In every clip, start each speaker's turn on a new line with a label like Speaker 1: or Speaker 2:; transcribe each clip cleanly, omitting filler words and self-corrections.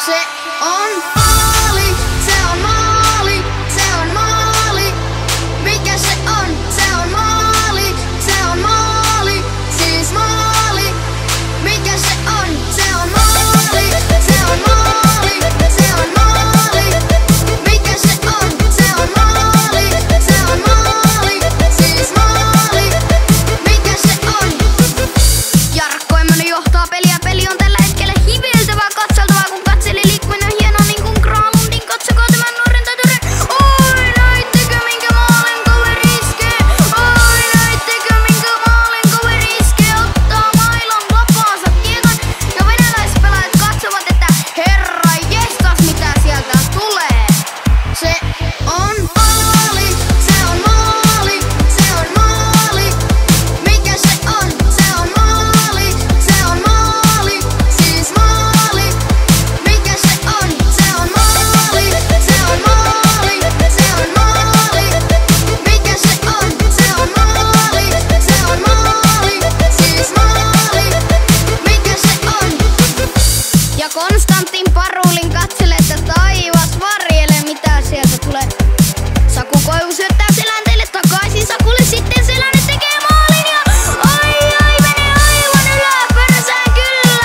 Speaker 1: Se on maali, se on maali, se on maali. Mikä se on? Se on maali, se on maali, siis maali. Mikä se on? Se on maali, se on maali, se on maali. Mikä se on? Se on maali, se on maali, siis maali. Mikä se on? Jarkko Emmonen johtaa peliä. Peli on tällä hetkellä hiveltävää katseltavaa, kun katseli liikkuminen on hienoa niin kuin Granlundin. Katsokaa tämän nuoren täytyren. Oi, näittekö minkä maalin kaveri iskee? Oi, näittekö minkä maalin kaveri iskee? Ottaa mailan vapaansa kiekon. Ja venäläispelaajat katsovat, että herra jestas mitä sieltä tulee. Se on maali, se on maali, se on maali. Mikä se on? Se on maali, se on maali, siis maali. Mikä se on? Se on maali, se on maali, se on maali. Mikä se on? Se on maali, se on maali, siis maali. Mikä se on? Ja Konstantin Parulin katselee, että taivas varjelee mitä sieltä tulee. Saku Koivu syöttää Selänteelle takaisin. Sakulle sitten Selänne tekee maalin ja ai menee aivan yläperäsään kyllä.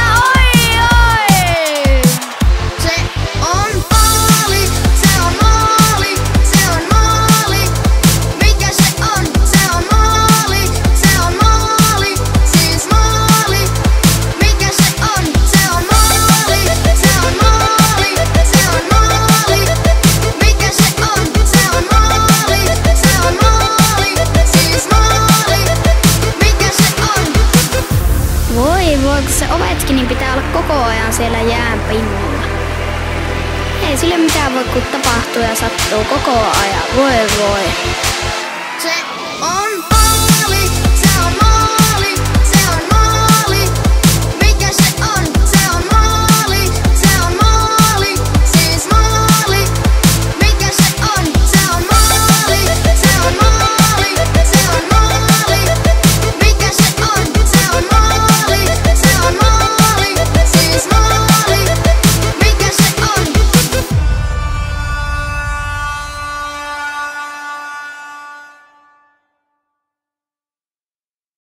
Speaker 1: Ai. Se on maali, se on maali, se on maali. Mikä se on? Se on maali, se on maali, siis maali. Mikä se on? Se on maali, se on maali, se on maali. Mikä se on? Se on maali, se on maali, siis maali. Mikä se on? Voi, kun se Ovechkin niin pitää olla koko ajan siellä jään pinnalla. Ei sille mitään voi kun tapahtuu ja sattuu koko ajan. Voi. Se on